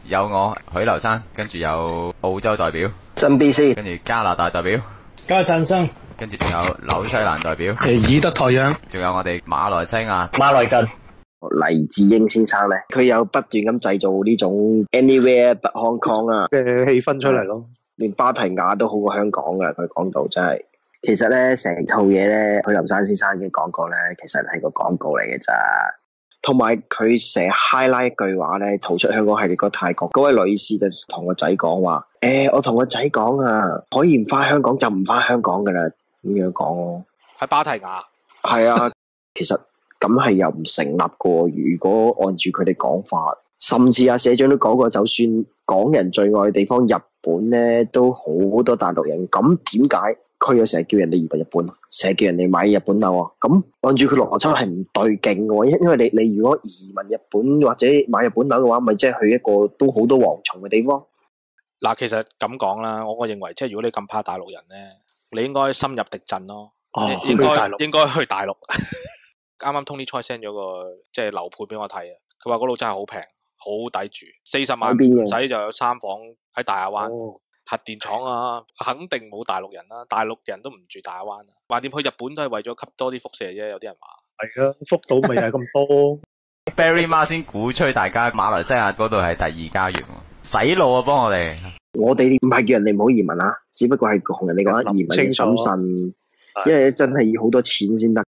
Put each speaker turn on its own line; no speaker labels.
有我許留山，跟住有澳洲代表
真 B C，
跟住加拿大代表
加燦生，
跟住仲有紐西蘭代表
爾德台陽，
仲有我哋馬來西亞
馬來近。
黎智英先生咧，佢有不斷咁製造呢種 Anywhere but Hong Kong 啊
嘅氣氛出嚟咯。
連芭提雅都好過香港㗎，佢講到真係。其實咧，成套嘢咧，許留山先生已經講過咧，其實係個廣告嚟嘅咋。同埋佢成日 highlight 一句話咧，逃出香港系列個泰國嗰位女士就同個仔講話：我同個仔講啊，可以唔翻香港就唔翻香港㗎啦，咁樣講咯。
喺芭提雅。
係啊，其實咁係又唔成立個。如果按住佢哋講法，甚至社長都講過，就算港人最愛嘅地方日本咧，都好多大陸人。咁點解佢又成日叫人哋移民日本，成日叫人哋買日本樓啊？咁按住佢邏輯係唔對勁嘅喎，因為你如果移民日本或者買日本樓嘅話，咪即係去一個都好多蝗蟲嘅地方。
嗱，其實咁講啦，我認為即係如果你咁怕大陸人咧，你應該深入敵陣咯。應該去大陸。啱啱 Tony Choi send 咗個即係樓盤俾我睇啊，佢話嗰度真係好平，好抵住，40萬唔使就有3房喺大亞灣。核電廠啊，肯定冇大陸人啦，大陸人都唔住大亞灣啊。橫掂去日本都係為咗吸多啲輻射啫，有啲人話。
係啊，福島咪係咁多。
Barry Ma 先鼓吹大家馬來西亞嗰度係第二家園，洗腦啊幫我哋。
我哋唔係叫人哋唔好移民啊，只不過係同人哋講移民審慎，因為真係要好多錢先得。